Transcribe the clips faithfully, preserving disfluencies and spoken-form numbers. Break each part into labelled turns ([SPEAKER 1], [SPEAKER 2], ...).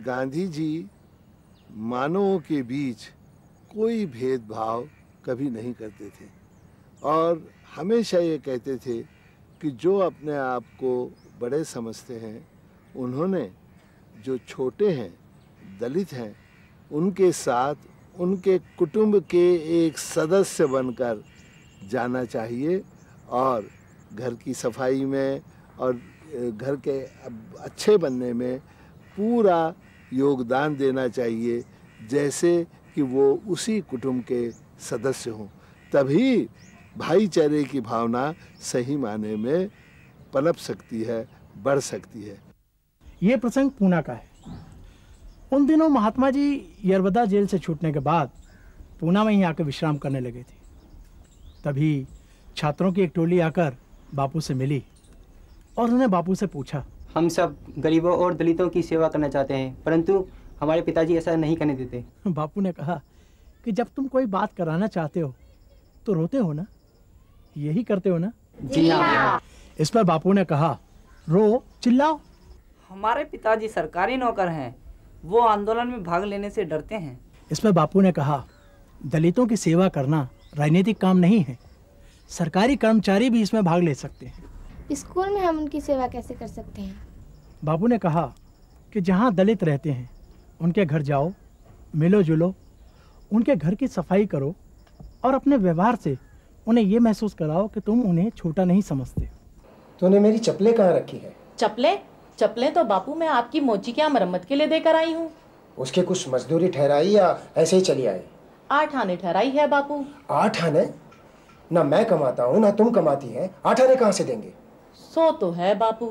[SPEAKER 1] गांधी जी मानवों के बीच कोई भेदभाव कभी नहीं करते थे और हमेशा ये कहते थे कि जो अपने आप को बड़े समझते हैं उन्होंने जो छोटे हैं, दलित हैं, उनके साथ उनके कुटुंब के एक सदस्य बनकर जाना चाहिए और घर की सफाई में और घर के अच्छे बनने में पूरा योगदान देना चाहिए, जैसे कि वो उसी कुटुंब के सदस्य हों। तभी भाईचारे की भावना सही माने में पनप सकती है, बढ़ सकती है।
[SPEAKER 2] ये प्रसंग पूना का है। उन दिनों महात्मा जी यरवदा जेल से छूटने के बाद पूना में ही आकर विश्राम करने लगे थे। तभी छात्रों की एक टोली आकर बापू से मिली और उन्होंने बापू से पूछा,
[SPEAKER 3] हम सब गरीबों और दलितों की सेवा करना चाहते हैं, परंतु हमारे पिताजी ऐसा नहीं करने देते।
[SPEAKER 2] बापू ने कहा कि जब तुम कोई बात कराना चाहते हो तो रोते हो ना, यही करते हो ना?
[SPEAKER 3] जी हाँ।
[SPEAKER 2] इस पर बापू ने कहा, रो, चिल्लाओ।
[SPEAKER 4] हमारे पिताजी सरकारी नौकर हैं, वो आंदोलन में भाग लेने से डरते हैं।
[SPEAKER 2] इस पर बापू ने कहा, दलितों की सेवा करना राजनीतिक काम नहीं है, सरकारी कर्मचारी भी इसमें भाग ले सकते हैं।
[SPEAKER 5] स्कूल में हम उनकी सेवा कैसे कर सकते हैं?
[SPEAKER 2] बापू ने कहा कि जहाँ दलित रहते हैं उनके घर जाओ, मिलो जुलो, उनके घर की सफाई करो और अपने व्यवहार से उन्हें ये महसूस कराओ कि तुम उन्हें छोटा नहीं समझते।
[SPEAKER 6] तूने मेरी चप्पलें कहाँ रखी है?
[SPEAKER 7] चप्पलें? चप्पलें तो बापू मैं आपकी मोची की मरम्मत के लिए देकर आई हूँ।
[SPEAKER 6] उसके कुछ मजदूरी ठहराई या ऐसे ही चली आई?
[SPEAKER 7] आठ आने ठहराई है बापू।
[SPEAKER 6] आठ आने? ना मैं कमाता हूँ ना तुम कमाती है, आठ आने कहाँ से देंगे?
[SPEAKER 7] सो तो है बापू।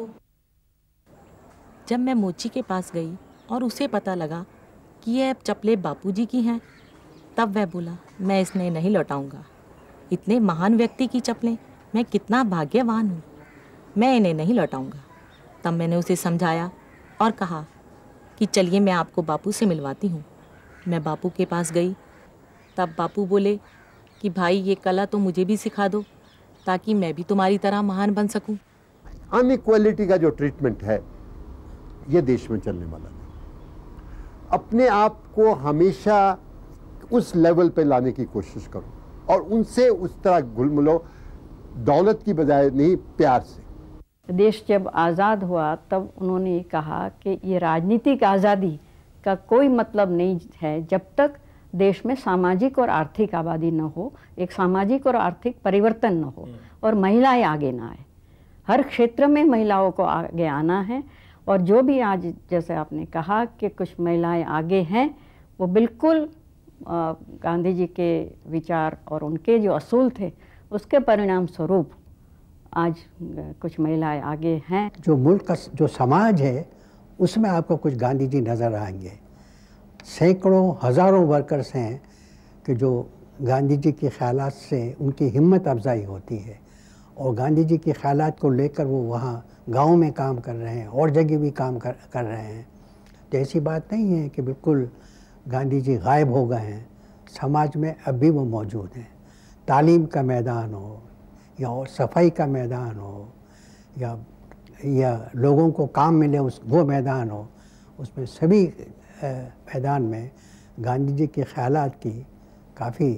[SPEAKER 8] जब मैं मोची के पास गई और उसे पता लगा कि ये चप्पलें बापूजी की हैं, तब वह बोला, मैं इसने नहीं लौटाऊंगा। इतने महान व्यक्ति की चप्पलें, मैं कितना भाग्यवान हूँ, मैं इन्हें नहीं लौटाऊंगा। तब मैंने उसे समझाया और कहा कि चलिए मैं आपको बापू से मिलवाती हूँ। मैं बापू के पास गई, तब बापू बोले कि भाई ये कला तो मुझे भी सिखा दो ताकि मैं भी तुम्हारी तरह महान बन सकूं।
[SPEAKER 9] अनइक्वालिटी का जो ट्रीटमेंट है ये देश में चलने वाला नहीं। अपने आप को हमेशा उस लेवल पे लाने की कोशिश करो और उनसे उस तरह घुल मिलो, दौलत की बजाय नहीं, प्यार से।
[SPEAKER 10] देश जब आज़ाद हुआ तब उन्होंने कहा कि ये राजनीतिक आज़ादी का कोई मतलब नहीं है जब तक देश में सामाजिक और आर्थिक आबादी न हो, एक सामाजिक और आर्थिक परिवर्तन न हो और महिलाएं आगे ना आए। हर क्षेत्र में महिलाओं को आगे आना है और जो भी आज जैसे आपने कहा कि कुछ महिलाएं आगे हैं, वो बिल्कुल गांधी जी के विचार और उनके जो असूल थे उसके परिणाम स्वरूप आज कुछ महिलाएं आगे हैं।
[SPEAKER 11] जो मुल्क का जो समाज है उसमें आपको कुछ गांधी जी नज़र आएंगे। सैकड़ों हज़ारों वर्कर्स हैं कि जो गांधी जी के ख़यालात से उनकी हिम्मत अफजाई होती है और गांधी जी के ख़यालात को लेकर वो वहाँ गाँव में काम कर रहे हैं और जगह भी काम कर कर रहे हैं। तो ऐसी बात नहीं है कि बिल्कुल गांधी जी गायब हो गए हैं, समाज में अब भी वो मौजूद हैं। तालीम का मैदान हो या और सफाई का मैदान हो या या लोगों को काम मिले उस वो मैदान हो, उसमें सभी मैदान में गांधी जी के ख़यालात की काफ़ी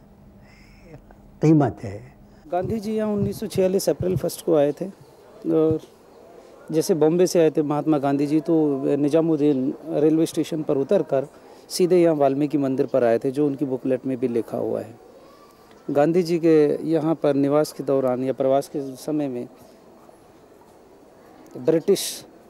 [SPEAKER 11] कीमत है।
[SPEAKER 12] गांधी जी यहाँ उन्नीस सौ छियालीस अप्रैल फर्स्ट को आए थे और जैसे बॉम्बे से आए थे महात्मा गांधी जी, तो निजामुद्दीन रेलवे स्टेशन पर उतर कर सीधे यहाँ वाल्मीकि मंदिर पर आए थे, जो उनकी बुकलेट में भी लिखा हुआ है। गांधी जी के यहाँ पर निवास के दौरान या प्रवास के समय में ब्रिटिश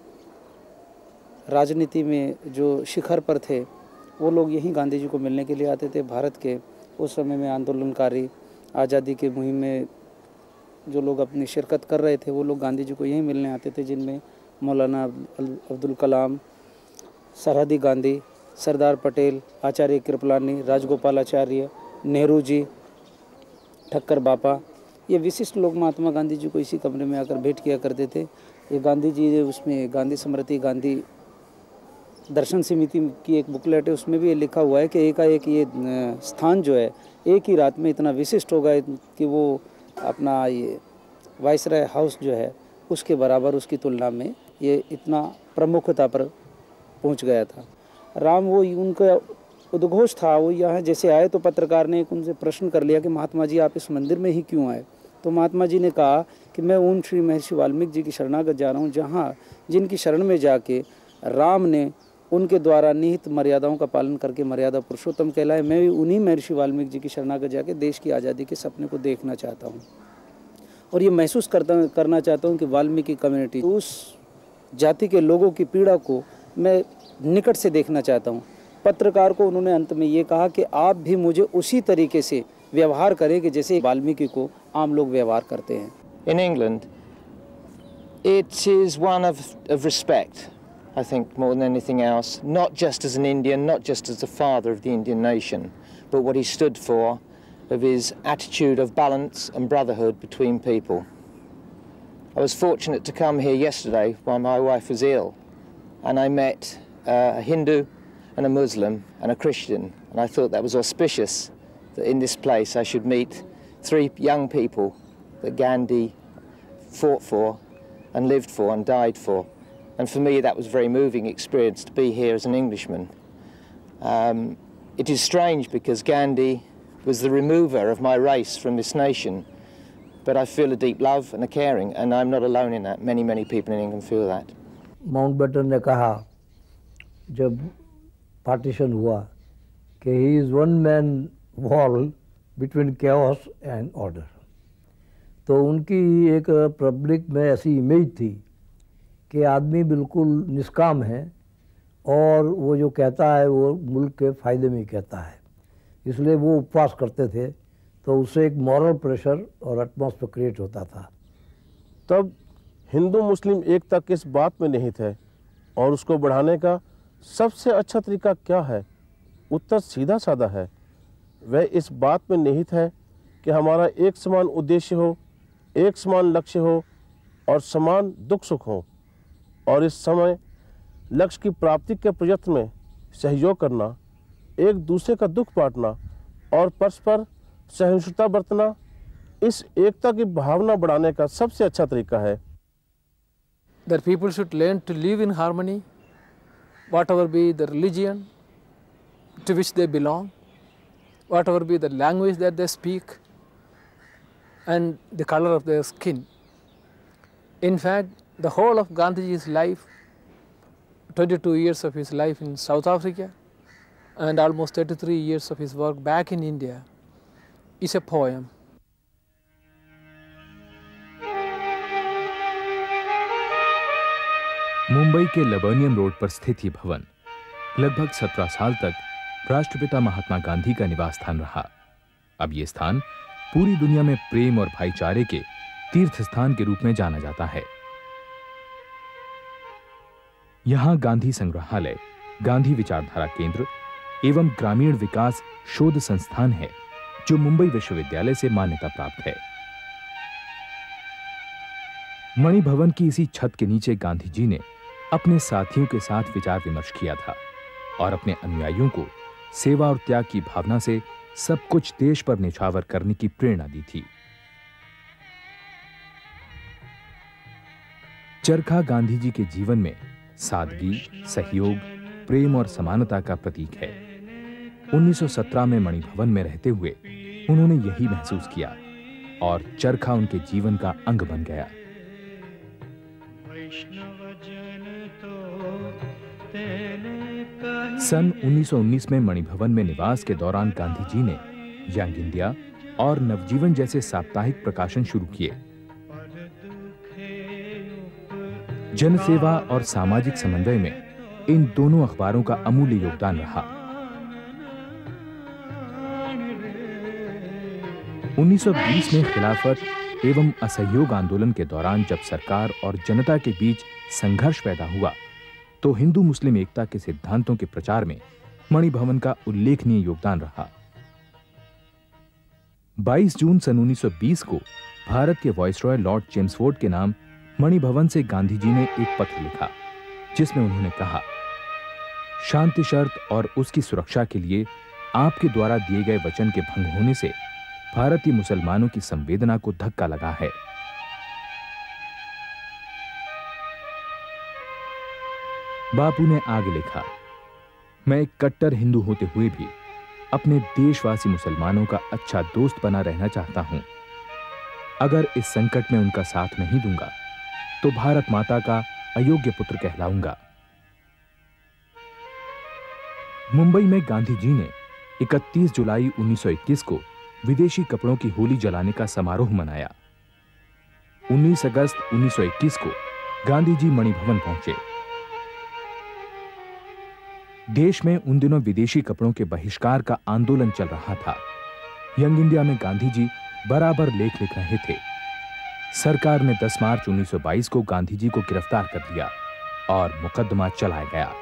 [SPEAKER 12] राजनीति में जो शिखर पर थे वो लोग यहीं गांधी जी को मिलने के लिए आते थे। भारत के उस समय में आंदोलनकारी, आज़ादी के मुहिम में जो लोग अपनी शिरकत कर रहे थे वो लोग गांधी जी को यहीं मिलने आते थे, जिनमें मौलाना अब्दुल कलाम, सरहदी गांधी, सरदार पटेल, आचार्य कृपलानी, राजगोपालाचार्य, नेहरू जी, ठक्कर बापा, ये विशिष्ट लोग महात्मा गांधी जी को इसी कमरे में आकर भेंट किया करते थे। ये गांधी जी उसमें गांधी स्मृति, गांधी दर्शन समिति की एक बुकलेट है, उसमें भी ये लिखा हुआ है कि एकाएक ये स्थान जो है एक ही रात में इतना विशिष्ट होगा कि वो अपना ये वाइसराय हाउस जो है उसके बराबर, उसकी तुलना में ये इतना प्रमुखता पर पहुंच गया था। राम वो उनका उद्घोष था, वो यहाँ जैसे आए तो पत्रकार ने एक उनसे प्रश्न कर लिया कि महात्मा जी आप इस मंदिर में ही क्यों आए। तो महात्मा जी ने कहा कि मैं उन श्री महर्षि वाल्मीकि जी की शरणागत जा रहा हूँ, जहाँ जिनकी शरण में जाके राम ने उनके द्वारा निहित मर्यादाओं का पालन करके मर्यादा पुरुषोत्तम कहलाए। मैं भी उन्हीं महर्षि वाल्मीकि जी की शरणागत जाके देश की आज़ादी के सपने को देखना चाहता हूँ और ये महसूस करता करना चाहता हूँ कि वाल्मीकि कम्युनिटी, उस जाति के लोगों की पीड़ा को मैं निकट से देखना चाहता हूँ। पत्रकार को उन्होंने अंत में ये कहा कि आप भी मुझे उसी तरीके से व्यवहार करें कि जैसे वाल्मीकि को आम लोग व्यवहार करते हैं।
[SPEAKER 13] In England, it is one of, of respect, I think, more than anything else, not just as an Indian, not just as the father of the Indian nation, but what he stood for, of his attitude of balance and brotherhood between people. I was fortunate to come here yesterday while my wife was ill, and I met uh, a Hindu and a Muslim and a Christian, and I thought that was auspicious that in this place I should meet three young people that Gandhi fought for and lived for and died for. And for me that was a very moving experience to be here as an Englishman. Um, it is strange because Gandhi was the remover of my race from this nation, but I feel a deep love and a caring, and I'm not alone in that. Many, many people in England feel that.
[SPEAKER 14] Mountbatten ने कहा जब partition हुआ कि he is one man wall between chaos and order. तो उनकी एक public में ऐसी इमेज थी कि आदमी बिल्कुल निष्काम है और वो जो कहता है वो मुल्क के फ़ायदे में ही कहता है, इसलिए वो उपवास करते थे। तो उससे एक मॉरल प्रेशर और एटमॉस्फेयर क्रिएट होता था।
[SPEAKER 15] तब हिंदू मुस्लिम एकता किस बात में निहित है और उसको बढ़ाने का सबसे अच्छा तरीका क्या है? उत्तर सीधा साधा है, वह इस बात में निहित है कि हमारा एक समान उद्देश्य हो, एक समान लक्ष्य हो और समान दुख सुख हो, और इस समय लक्ष्य की प्राप्ति के प्रयत्न में सहयोग करना, एक दूसरे का दुख बांटना और परस्पर सहिष्णुता बरतना इस एकता की भावना बढ़ाने का सबसे अच्छा तरीका है।
[SPEAKER 16] That people should learn to live in harmony, whatever be the religion to which they belong, whatever be the language that they speak, and the color of their skin. In fact, the whole of Gandhiji's life, twenty-two years of his life in South Africa and almost thirty-three years of his work back in India, is a poem.
[SPEAKER 17] Mumbai के लबर्नियम road पर स्थित ये भवन लगभग सत्रह साल तक राष्ट्रपिता महात्मा गांधी का निवास स्थान रहा। अब ये स्थान पूरी दुनिया में प्रेम और भाईचारे के तीर्थ स्थान के रूप में जाना जाता है। यहां गांधी संग्रहालय, गांधी विचारधारा केंद्र एवं ग्रामीण विकास शोध संस्थान है, जो मुंबई विश्वविद्यालय से मान्यता प्राप्त है। मणि भवन की इसी छत के नीचे गांधी जी ने अपने साथियों के साथ विचार विमर्श किया था और अपने अनुयायियों को सेवा और त्याग की भावना से सब कुछ देश पर निछावर करने की प्रेरणा दी थी। चरखा गांधी जी के जीवन में सादगी, सहयोग, प्रेम और समानता का प्रतीक है। उन्नीस सौ सत्रह में मणि भवन में रहते हुए उन्होंने यही महसूस किया और चरखा उनके जीवन का अंग बन गया। सन उन्नीस सौ उन्नीस में मणि भवन में निवास के दौरान गांधी जी ने यंग इंडिया और नवजीवन जैसे साप्ताहिक प्रकाशन शुरू किए। जनसेवा और सामाजिक समन्वय में इन दोनों अखबारों का अमूल्य योगदान रहा। उन्नीस सौ बीस में खिलाफत एवं असहयोग आंदोलन के दौरान जब सरकार और जनता के बीच संघर्ष पैदा हुआ, तो हिंदू मुस्लिम एकता के सिद्धांतों के प्रचार में मणि भवन का उल्लेखनीय योगदान रहा। बाईस जून सन उन्नीस सौ बीस को भारत के वाइसरॉय लॉर्ड चेम्सफोर्ड के नाम मणि भवन से गांधी जी ने एक पत्र लिखा, जिसमें उन्होंने कहा, शांति शर्त और उसकी सुरक्षा के लिए आपके द्वारा दिए गए वचन के भंग होने से भारतीय मुसलमानों की संवेदना को धक्का लगा है। बापू ने आगे लिखा, मैं एक कट्टर हिंदू होते हुए भी अपने देशवासी मुसलमानों का अच्छा दोस्त बना रहना चाहता हूं। अगर इस संकट में उनका साथ नहीं दूंगा तो भारत माता का अयोग्य पुत्र कहलाऊंगा। मुंबई में गांधी जी ने इकतीस जुलाई उन्नीस सौ इक्कीस को विदेशी कपड़ों की होली जलाने का समारोह मनाया। उन्नीस अगस्त उन्नीस सौ इक्कीस को गांधी जी मणिभवन पहुंचे। देश में उन दिनों विदेशी कपड़ों के बहिष्कार का आंदोलन चल रहा था। यंग इंडिया में गांधी जी बराबर लेख लिख रहे थे। सरकार ने दस मार्च उन्नीस सौ बाईस को गांधी जी को गिरफ्तार कर लिया और मुकदमा चलाया गया।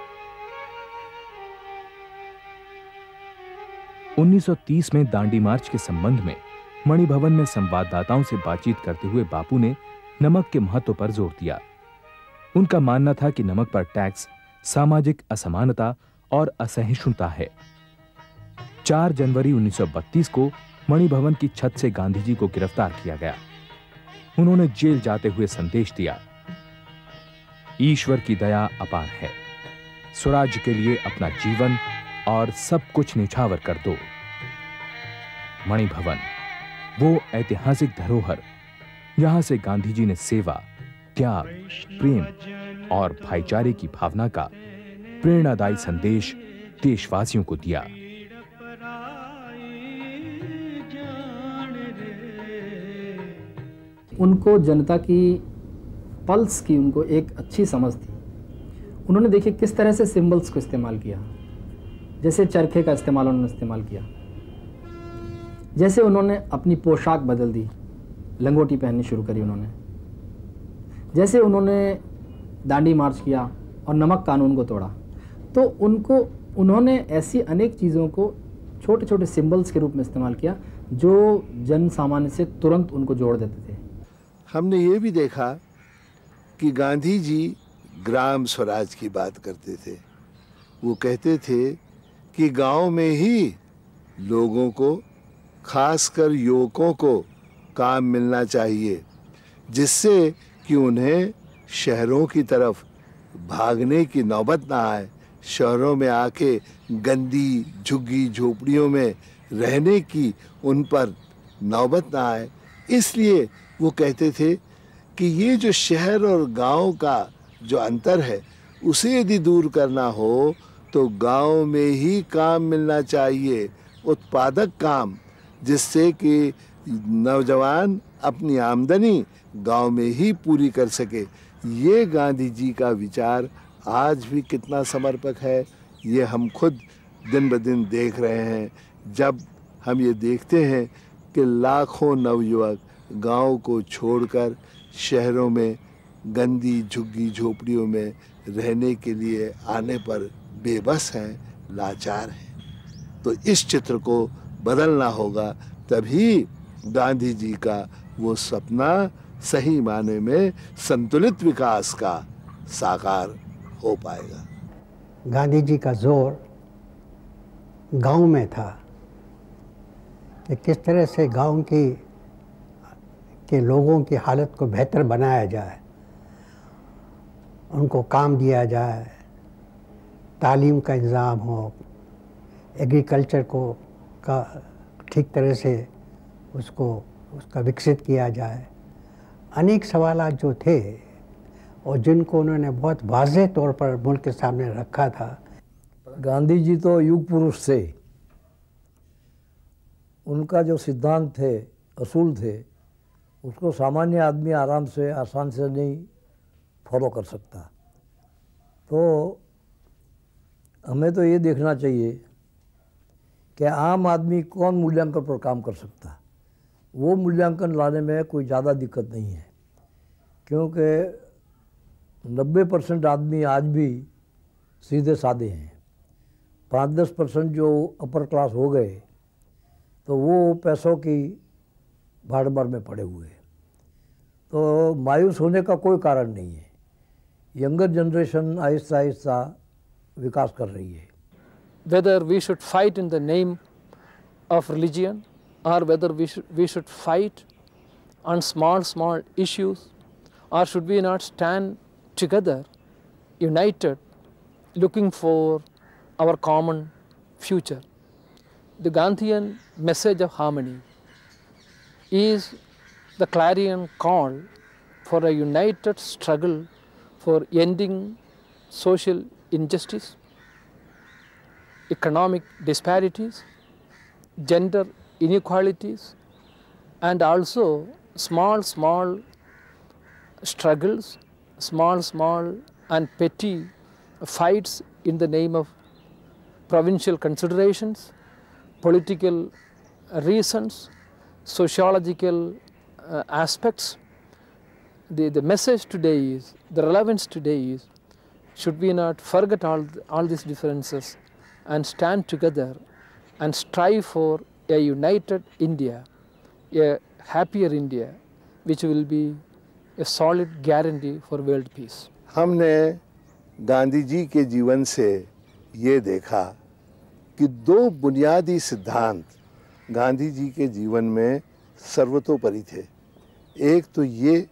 [SPEAKER 17] उन्नीस सौ तीस में दांडी मार्च के संबंध में मणिभवन में संवाददाताओं से बातचीत करते हुए बापू ने नमक के महत्व पर जोर दिया। उनका मानना था कि नमक पर टैक्स सामाजिक असमानता और असहिष्णुता है। चार जनवरी उन्नीस सौ बत्तीस को मणिभवन की छत से गांधी जी को गिरफ्तार किया गया। उन्होंने जेल जाते हुए संदेश दिया, ईश्वर की दया अपार है, स्वराज्य के लिए अपना जीवन और सब कुछ निछावर कर दो। मणिभवन, वो ऐतिहासिक धरोहर जहां से गांधी जी ने सेवा, त्याग, प्रेम और भाईचारे की भावना का प्रेरणादायी संदेश देशवासियों को दिया।
[SPEAKER 18] उनको जनता की पल्स की उनको एक अच्छी समझ थी। उन्होंने देखिए किस तरह से सिंबल्स को इस्तेमाल किया, जैसे चरखे का इस्तेमाल उन्होंने इस्तेमाल किया, जैसे उन्होंने अपनी पोशाक बदल दी, लंगोटी पहननी शुरू करी उन्होंने, जैसे उन्होंने दांडी मार्च किया और नमक कानून को तोड़ा। तो उनको उन्होंने ऐसी अनेक चीज़ों को छोटे छोटे सिंबल्स के रूप में इस्तेमाल किया जो जन सामान्य से तुरंत उनको जोड़ देते थे।
[SPEAKER 1] हमने ये भी देखा कि गांधी जी ग्राम स्वराज की बात करते थे। वो कहते थे कि गांव में ही लोगों को, खासकर युवकों को काम मिलना चाहिए, जिससे कि उन्हें शहरों की तरफ भागने की नौबत ना आए, शहरों में आके गंदी झुग्गी झोपड़ियों में रहने की उन पर नौबत ना आए। इसलिए वो कहते थे कि ये जो शहर और गांव का जो अंतर है उसे यदि दूर करना हो तो गांव में ही काम मिलना चाहिए, उत्पादक काम, जिससे कि नौजवान अपनी आमदनी गांव में ही पूरी कर सके। ये गांधी जी का विचार आज भी कितना समर्पक है, ये हम खुद दिन ब दिन देख रहे हैं। जब हम ये देखते हैं कि लाखों नवयुवक गांव को छोड़कर शहरों में गंदी झुग्गी झोपड़ियों में रहने के लिए आने पर बेबस हैं, लाचार हैं, तो इस चित्र को बदलना होगा, तभी गांधी जी का वो सपना सही माने में संतुलित विकास का साकार हो पाएगा।
[SPEAKER 11] गांधी जी का जोर गांव में था कि किस तरह से गांव की के लोगों की हालत को बेहतर बनाया जाए, उनको काम दिया जाए, तालीम का इंतज़ाम हो, एग्रीकल्चर को का ठीक तरह से उसको उसका विकसित किया जाए। अनेक सवालात जो थे और जिनको उन्होंने बहुत वाज़ेह तौर पर मुल्क के सामने रखा था।
[SPEAKER 14] गांधी जी तो युग पुरुष थे, उनका जो सिद्धांत थे, असूल थे, उसको सामान्य आदमी आराम से आसान से नहीं फॉलो कर सकता। तो हमें तो ये देखना चाहिए कि आम आदमी कौन मूल्यांकन पर काम कर सकता, वो मूल्यांकन लाने में कोई ज़्यादा दिक्कत नहीं है, क्योंकि नब्बे परसेंट आदमी आज भी सीधे साधे हैं। पाँच दस परसेंट जो अपर क्लास हो गए तो वो पैसों की भाड़-बाड़ में पड़े हुए हैं। तो मायूस होने का कोई कारण नहीं है। यंगर जनरेशन आहिस्ता आहिस्ता विकास कर रही है।
[SPEAKER 16] Whether we should fight in the name of religion or whether we should, we should fight on small small issues, or should we not stand together, united looking for our common future. The Gandhian message of harmony is the clarion call for a united struggle for ending social injustice, economic disparities, gender inequalities, and also small, small struggles, small, small and petty fights in the name of provincial considerations, political reasons, sociological uh, aspects. The, the message today is, the relevance today is, should we not forget all, all these differences and stand together and strive for a united India, a happier India, which will be a solid guarantee for world peace.
[SPEAKER 1] हमने गांधी जी के जीवन से ये देखा कि दो बुनियादी सिद्धांत गांधी जी के जीवन में सर्वतोपरि थे। एक तो ये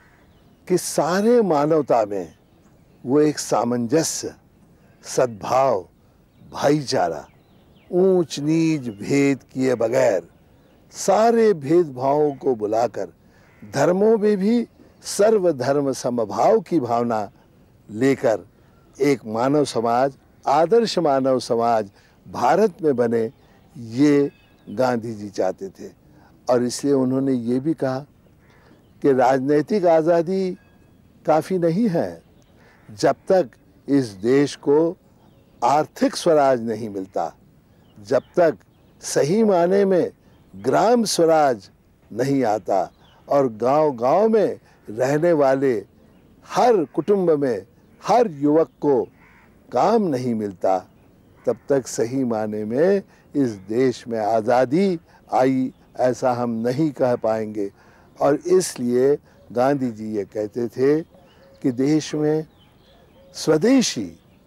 [SPEAKER 1] कि सारे मानवता में वो एक सामंजस्य, सद्भाव, भाईचारा, ऊंच नीच भेद किए बगैर सारे भेदभावों को बुलाकर धर्मों में भी सर्वधर्म समभाव की भावना लेकर एक मानव समाज, आदर्श मानव समाज भारत में बने, ये गांधी जी चाहते थे। और इसलिए उन्होंने ये भी कहा कि राजनीतिक आज़ादी काफ़ी नहीं है जब तक इस देश को आर्थिक स्वराज नहीं मिलता, जब तक सही माने में ग्राम स्वराज नहीं आता और गांव-गांव में रहने वाले हर कुटुंब में हर युवक को काम नहीं मिलता, तब तक सही माने में इस देश में आज़ादी आई ऐसा हम नहीं कह पाएंगे। और इसलिए गांधी जी ये कहते थे कि देश में स्वदेशी,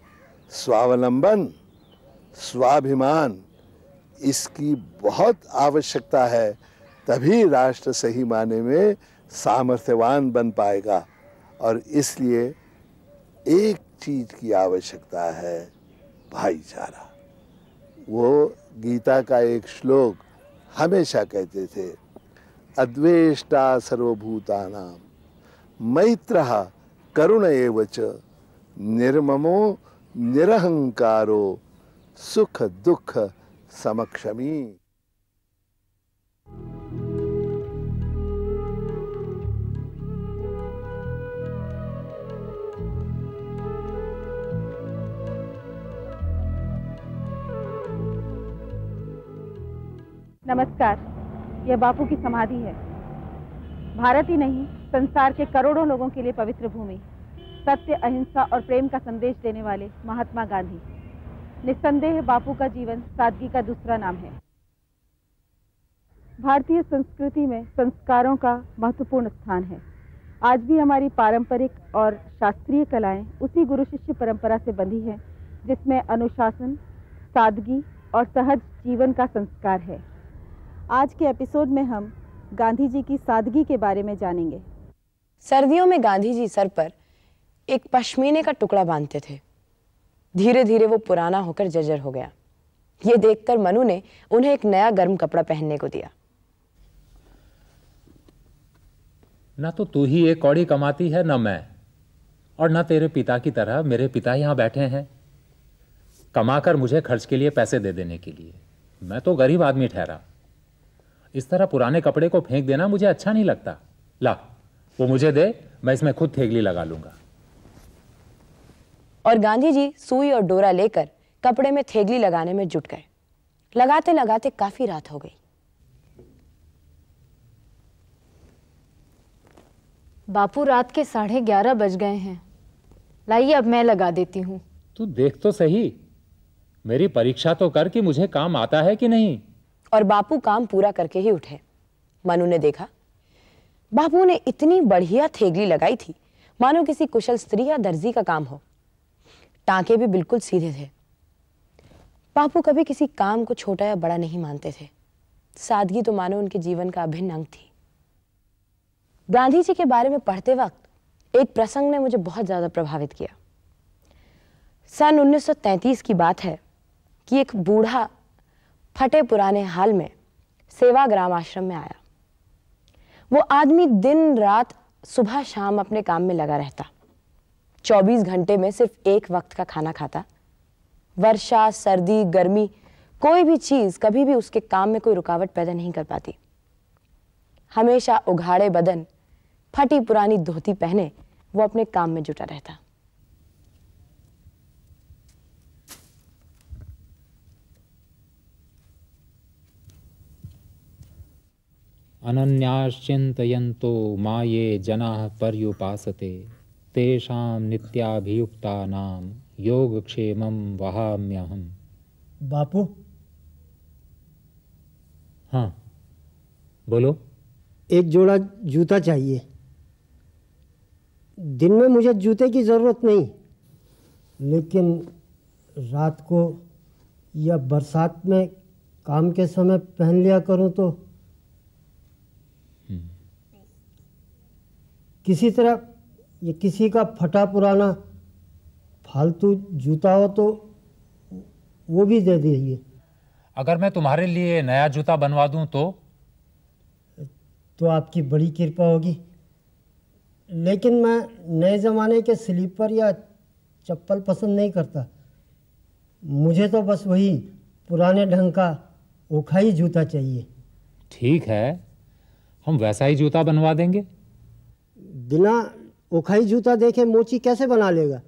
[SPEAKER 1] स्वावलंबन, स्वाभिमान, इसकी बहुत आवश्यकता है, तभी राष्ट्र सही माने में सामर्थ्यवान बन पाएगा। और इसलिए एक चीज की आवश्यकता है, भाईचारा। वो गीता का एक श्लोक हमेशा कहते थे, अद्वेष्टा सर्वभूतानां मैत्रः करुण एव च निर्ममो निरहंकारो सुख दुख समक्षमी।
[SPEAKER 19] नमस्कार, यह बापू की समाधि है। भारत ही नहीं, संसार के करोड़ों लोगों के लिए पवित्र भूमि, सत्य, अहिंसा और प्रेम का संदेश देने वाले महात्मा गांधी। निस्संदेह बापू का जीवन सादगी का दूसरा नाम है। भारतीय संस्कृति में संस्कारों का महत्वपूर्ण स्थान है। आज भी हमारी पारंपरिक और शास्त्रीय कलाएं उसी गुरु शिष्य परंपरा से बंधी हैं, जिसमें अनुशासन, सादगी और सहज जीवन का संस्कार है। आज के एपिसोड में हम गांधी जी की सादगी के बारे में जानेंगे।
[SPEAKER 20] सर्दियों में गांधी जी सर पर एक पश्मीने का टुकड़ा बांधते थे। धीरे धीरे वो पुराना होकर जर्जर हो गया। ये देखकर मनु ने उन्हें एक नया गर्म कपड़ा पहनने को दिया।
[SPEAKER 21] ना तो तू ही एक कौड़ी कमाती है, ना मैं, और ना तेरे पिता की तरह मेरे पिता यहां बैठे हैं कमाकर मुझे खर्च के लिए पैसे दे देने के लिए। मैं तो गरीब आदमी ठहरा। इस तरह पुराने कपड़े को फेंक देना मुझे अच्छा नहीं लगता। ला, वो मुझे दे, मैं इसमें खुद थेगली लगा लूंगा।
[SPEAKER 20] और गांधी जी सुई और डोरा लेकर कपड़े में थेगली लगाने में जुट गए। लगाते लगाते काफी रात हो गई।
[SPEAKER 22] बापू, रात के साढ़े ग्यारह बज गए हैं। लाइए, अब मैं लगा देती हूँ।
[SPEAKER 21] तू देख तो सही, मेरी परीक्षा तो कर कि मुझे काम आता है कि नहीं।
[SPEAKER 20] और बापू काम पूरा करके ही उठे। मनु ने देखा, बापू ने इतनी बढ़िया थेगली लगाई थी मानो किसी कुशल स्त्री या दर्जी का काम हो। टांके भी बिल्कुल सीधे थे। बापू कभी किसी काम को छोटा या बड़ा नहीं मानते थे। सादगी तो मानो उनके जीवन का अभिन्न अंग थी। गांधी जी के बारे में पढ़ते वक्त एक प्रसंग ने मुझे बहुत ज्यादा प्रभावित किया। सन उन्नीस सौ तैंतीस की बात है कि एक बूढ़ा फटे पुराने हाल में सेवाग्राम आश्रम में आया। वो आदमी दिन रात सुबह शाम अपने काम में लगा रहता, चौबीस घंटे में सिर्फ एक वक्त का खाना खाता। वर्षा, सर्दी, गर्मी, कोई भी चीज कभी भी उसके काम में कोई रुकावट पैदा नहीं कर पाती। हमेशा उघाड़े बदन, फटी पुरानी धोती पहने वो अपने काम में जुटा रहता।
[SPEAKER 21] अनन्याश्चिन्तयन्तो माये जनाः पर्युपासते तेषां नित्याभियुक्तानां योगक्षेमं वहाम्यहम्।
[SPEAKER 3] बापू।
[SPEAKER 21] हाँ बोलो।
[SPEAKER 3] एक जोड़ा जूता चाहिए। दिन में मुझे जूते की ज़रूरत नहीं, लेकिन रात को या बरसात में काम के समय पहन लिया करूं तो किसी तरह ये किसी का फटा पुराना फालतू जूता हो तो वो भी दे दीजिए।
[SPEAKER 21] अगर मैं तुम्हारे लिए नया जूता बनवा दूं तो
[SPEAKER 3] तो आपकी बड़ी कृपा होगी, लेकिन मैं नए ज़माने के स्लीपर या चप्पल पसंद नहीं करता। मुझे तो बस वही पुराने ढंग का ओखाई जूता चाहिए।
[SPEAKER 21] ठीक है, हम वैसा ही जूता बनवा देंगे।
[SPEAKER 3] बिना ओखाई जूता देखे मोची कैसे बना लेगा?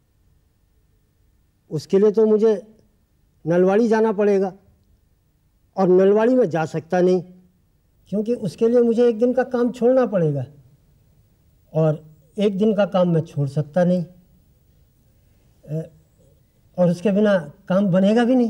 [SPEAKER 3] उसके लिए तो मुझे नलवाड़ी जाना पड़ेगा, और नलवाड़ी में जा सकता नहीं क्योंकि उसके लिए मुझे एक दिन का काम छोड़ना पड़ेगा, और एक दिन का काम मैं छोड़ सकता नहीं, और उसके बिना काम बनेगा भी नहीं।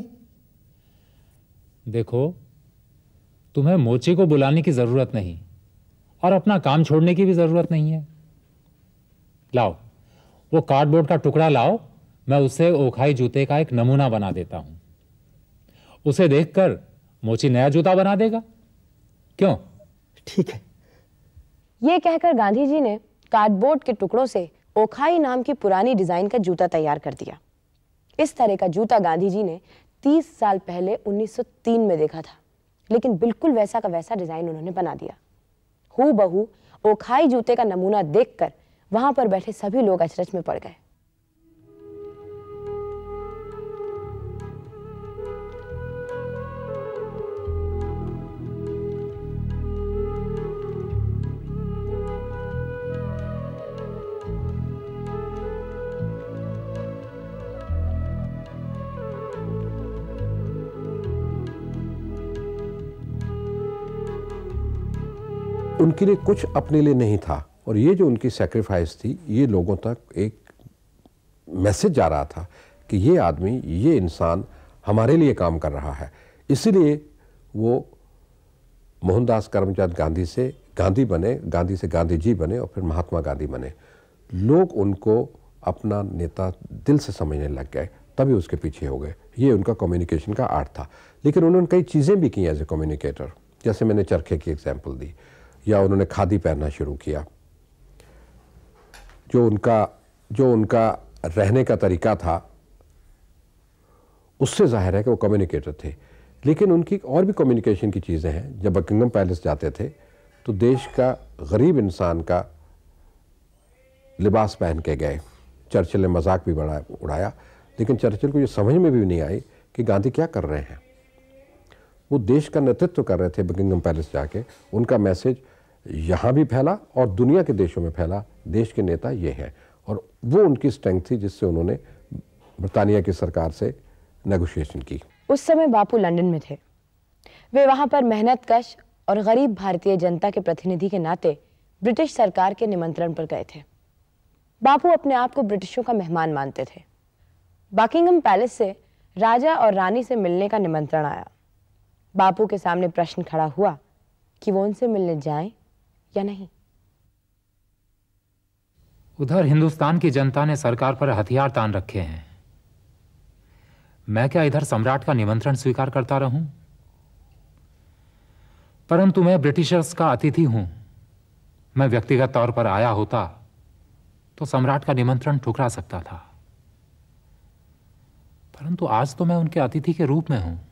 [SPEAKER 21] देखो, तुम्हें मोची को बुलाने की जरूरत नहीं और अपना काम छोड़ने की भी जरूरत नहीं है। लाओ, वो कार्डबोर्ड का टुकड़ा लाओ, मैं उससे ओखाई जूते का एक नमूना बना देता हूं। उसे देखकर मोची नया जूता बना देगा। क्यों?
[SPEAKER 3] ठीक है।
[SPEAKER 20] ये कहकर गांधी जी ने कार्डबोर्ड के टुकड़ों से ओखाई नाम की पुरानी डिजाइन का जूता तैयार कर दिया। इस तरह का जूता गांधी जी ने तीस साल पहले उन्नीस सौ तीन में देखा था, लेकिन बिल्कुल वैसा का वैसा डिजाइन उन्होंने बना दिया। हूबहू ओखाई जूते का नमूना देखकर वहां पर बैठे सभी लोग अचरज में पड़ गए।
[SPEAKER 4] उनके लिए कुछ अपने लिए नहीं था, और ये जो उनकी सैक्रिफाइस थी, ये लोगों तक एक मैसेज जा रहा था कि ये आदमी, ये इंसान हमारे लिए काम कर रहा है। इसलिए वो मोहनदास करमचंद गांधी से गांधी बने, गांधी से गांधीजी बने, और फिर महात्मा गांधी बने। लोग उनको अपना नेता दिल से समझने लग गए, तभी उसके पीछे हो गए। ये उनका कम्युनिकेशन का आर्ट था। लेकिन उन्होंने कई चीज़ें भी की एज ए कम्युनिकेटर, जैसे मैंने चरखे की एग्जाम्पल दी, या उन्होंने खादी पहनना शुरू किया। जो उनका जो उनका रहने का तरीका था, उससे जाहिर है कि वो कम्युनिकेटर थे। लेकिन उनकी और भी कम्युनिकेशन की चीज़ें हैं। जब बकिंगम पैलेस जाते थे तो देश का गरीब इंसान का लिबास पहन के गए। चर्चिल ने मजाक भी बड़ा उड़ाया, लेकिन चर्चिल को ये समझ में भी नहीं आई कि गांधी क्या कर रहे हैं। वो देश का नेतृत्व कर रहे थे बकिंगम पैलेस जाके। उनका मैसेज यहाँ भी फैला और दुनिया के देशों में फैला, देश के नेता ये हैं। और वो उनकी स्ट्रेंथ थी जिससे उन्होंने ब्रिटानिया की सरकार से नेगोशिएशन की।
[SPEAKER 20] उस समय बापू लंदन में थे। वे वहां पर मेहनतकश और गरीब भारतीय जनता के प्रतिनिधि के नाते ब्रिटिश सरकार के निमंत्रण पर गए थे। बापू अपने आप को ब्रिटिशों का मेहमान मानते थे। बकिंगम पैलेस से राजा और रानी से मिलने का निमंत्रण आया। बापू के सामने प्रश्न खड़ा हुआ कि वो उनसे मिलने जाएं या नहीं।
[SPEAKER 21] उधर हिंदुस्तान की जनता ने सरकार पर हथियार तान रखे हैं। मैं क्या इधर सम्राट का निमंत्रण स्वीकार करता रहूं? परंतु मैं ब्रिटिशर्स का अतिथि हूं। मैं व्यक्तिगत तौर पर आया होता तो सम्राट का निमंत्रण ठुकरा सकता था। परंतु आज तो मैं उनके अतिथि के रूप में हूं।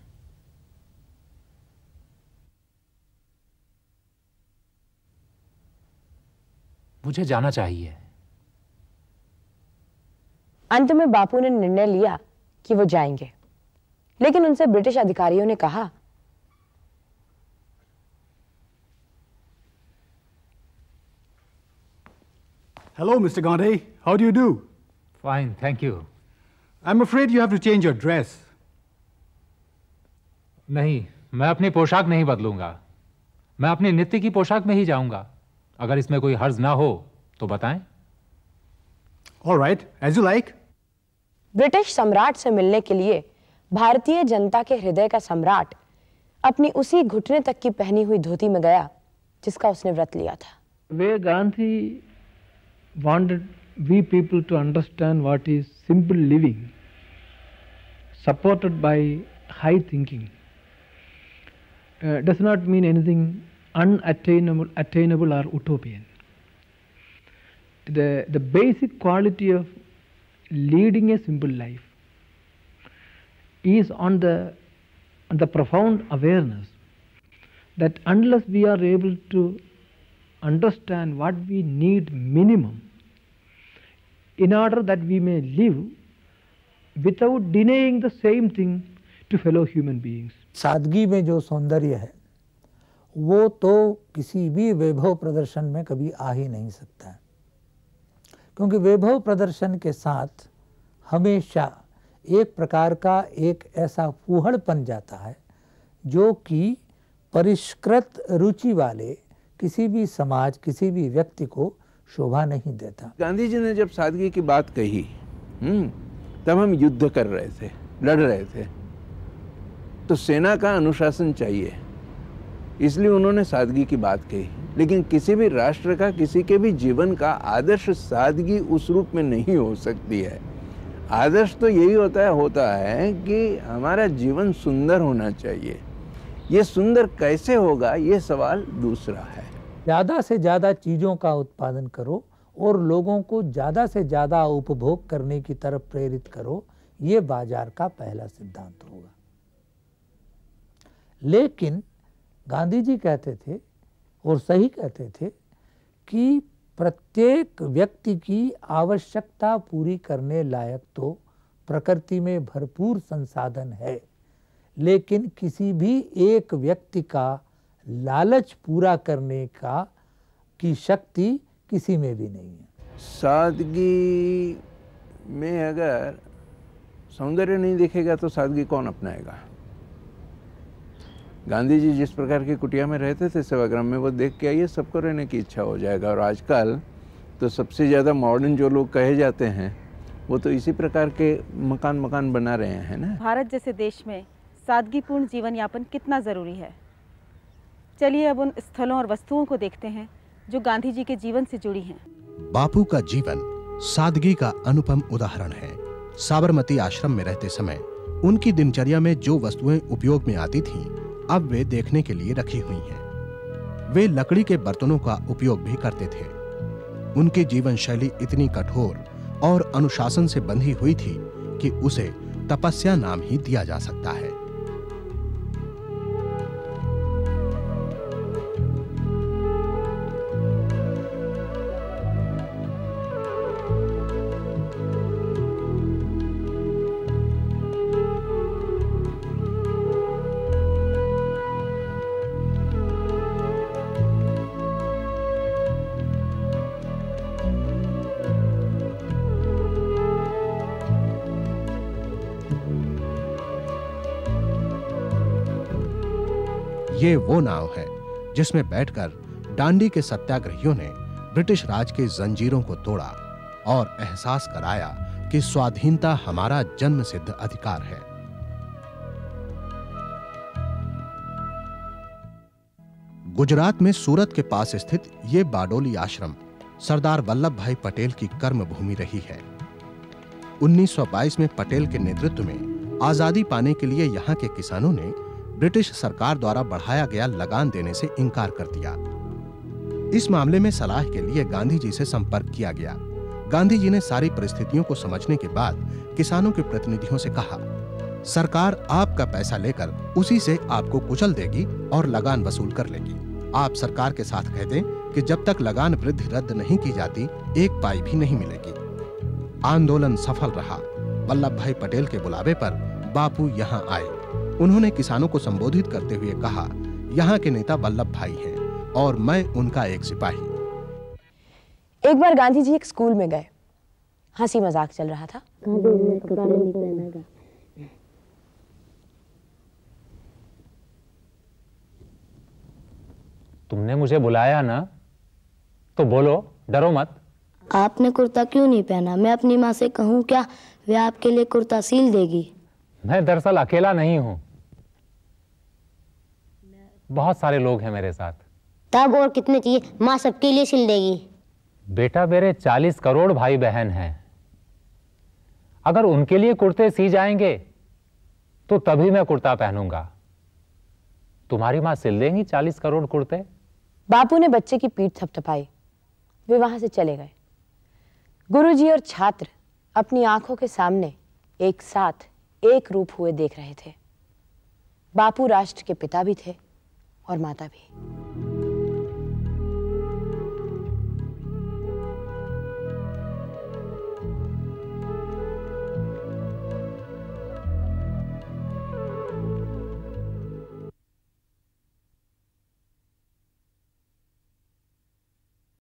[SPEAKER 21] मुझे जाना चाहिए।
[SPEAKER 20] अंत में बापू ने निर्णय लिया कि वो जाएंगे, लेकिन उनसे ब्रिटिश अधिकारियों ने कहा,
[SPEAKER 2] Hello, Mister Gandhi. How do you do?
[SPEAKER 21] Fine, thank you.
[SPEAKER 2] I'm afraid you have to change your dress.
[SPEAKER 21] नहीं, मैं अपनी पोशाक नहीं बदलूंगा। मैं अपनी नित्य की पोशाक में ही जाऊंगा। अगर इसमें कोई हर्ज ना हो तो बताएं।
[SPEAKER 2] All right, as you like.
[SPEAKER 20] British सम्राट से मिलने के लिए भारतीय जनता के हृदय का सम्राट अपनी उसी घुटने तक की पहनी हुई धोती में गया जिसका उसने व्रत लिया था।
[SPEAKER 14] Where Gandhi wanted we people to understand what is simple living, supported by high thinking, uh, does not mean anything unattainable, attainable or utopian. The the basic quality of leading a simple life is on the on the profound awareness that unless we are able to understand what we need minimum in order that we may live without denying the same thing to fellow human beings.
[SPEAKER 5] सादगी में जो सौंदर्य है वो तो किसी भी वैभव प्रदर्शन में कभी आ ही नहीं सकता है, क्योंकि वैभव प्रदर्शन के साथ हमेशा एक प्रकार का एक ऐसा फूहड़पन जाता है जो कि परिष्कृत रुचि वाले किसी भी समाज, किसी भी व्यक्ति को शोभा नहीं देता।
[SPEAKER 23] गांधी जी ने जब सादगी की बात कही, हम्म, तब हम युद्ध कर रहे थे, लड़ रहे थे, तो सेना का अनुशासन चाहिए, इसलिए उन्होंने सादगी की बात कही। लेकिन किसी भी राष्ट्र का, किसी के भी जीवन का आदर्श सादगी उस रूप में नहीं हो सकती है। आदर्श तो यही होता है होता है कि हमारा जीवन सुंदर होना चाहिए। ये सुंदर कैसे होगा, ये सवाल दूसरा है।
[SPEAKER 5] ज़्यादा से ज़्यादा चीज़ों का उत्पादन करो और लोगों को ज़्यादा से ज़्यादा उपभोग करने की तरफ प्रेरित करो, ये बाजार का पहला सिद्धांत होगा। लेकिन गांधी जी कहते थे और सही कहते थे कि प्रत्येक व्यक्ति की आवश्यकता पूरी करने लायक तो प्रकृति में भरपूर संसाधन है, लेकिन किसी भी एक व्यक्ति का लालच पूरा करने का की शक्ति किसी में भी नहीं है।
[SPEAKER 23] सादगी में अगर सौंदर्य नहीं दिखेगा तो सादगी कौन अपनाएगा? गांधी जी जिस प्रकार की कुटिया में रहते थे सेवाग्राम में, वो देख के आइए सबको रहने की इच्छा हो जाएगा। और आजकल तो सबसे ज़्यादा मॉडर्न जो लोग कहे जाते हैं वो तो इसी प्रकार के मकान मकान बना रहे हैं ना।
[SPEAKER 19] भारत जैसे देश में सादगीपूर्ण जीवन यापन कितना ज़रूरी है। चलिए अब उन स्थलों और वस्तुओं को देखते हैं जो गांधी जी के जीवन से जुड़ी हैं।
[SPEAKER 24] बापू का जीवन सादगी का अनुपम उदाहरण है। साबरमती आश्रम में रहते समय उनकी दिनचर्या में जो वस्तुएं उपयोग में आती थीं, अब वे देखने के लिए रखी हुई हैं। वे लकड़ी के बर्तनों का उपयोग भी करते थे। उनकी जीवन शैली इतनी कठोर और अनुशासन से बंधी हुई थी कि उसे तपस्या नाम ही दिया जा सकता है। ये वो नाव है जिसमें बैठकर डांडी के सत्याग्रहियों ने ब्रिटिश राज के जंजीरों को तोड़ा और एहसास कराया कि स्वाधीनता हमारा जन्मसिद्ध अधिकार है। गुजरात में सूरत के पास स्थित ये बाडोली आश्रम सरदार वल्लभ भाई पटेल की कर्म भूमि रही है। उन्नीस सौ बाईस में पटेल के नेतृत्व में आजादी पाने के लिए यहाँ के किसानों ने ब्रिटिश सरकार द्वारा बढ़ाया गया लगान देने से इनकार कर दिया। इस मामले में सलाह के लिए गांधी जी से संपर्क किया गया। गांधी जी ने सारी परिस्थितियों को समझने के बाद किसानों के प्रतिनिधियों से कहा सरकार आपका पैसा लेकर उसी से आपको कुचल देगी और लगान वसूल कर लेगी। आप सरकार के साथ कह दें कि जब तक लगान वृद्धि रद्द नहीं की जाती एक पाई भी नहीं मिलेगी। आंदोलन सफल रहा। वल्लभ भाई पटेल के बुलावे पर बापू यहाँ आए। उन्होंने किसानों को संबोधित करते हुए कहा, यहाँ के नेता वल्लभ भाई हैं और मैं उनका एक सिपाही।
[SPEAKER 20] एक बार गांधी जी एक स्कूल में गए। हंसी मजाक चल रहा था।
[SPEAKER 21] तुमने मुझे बुलाया ना, तो बोलो, डरो मत।
[SPEAKER 6] आपने कुर्ता क्यों नहीं पहना? मैं अपनी माँ से कहूँ क्या? वे आपके लिए कुर्ता सील देगी।
[SPEAKER 21] मैं दरअसल अकेला नहीं हूं, बहुत सारे लोग हैं मेरे साथ।
[SPEAKER 6] तब और कितने चाहिए? माँ सबके लिए सिल देगी।
[SPEAKER 21] बेटा, मेरे चालीस करोड़ भाई बहन हैं। अगर उनके लिए कुर्ते सी जाएंगे तो तभी मैं कुर्ता पहनूंगा। तुम्हारी माँ सिल देंगी चालीस करोड़ कुर्ते?
[SPEAKER 20] बापू ने बच्चे की पीठ थपथपाई। वे वहां से चले गए। गुरुजी और छात्र अपनी आंखों के सामने एक साथ एक रूप हुए देख रहे थे। बापू राष्ट्र के पिता भी थे और माता भी।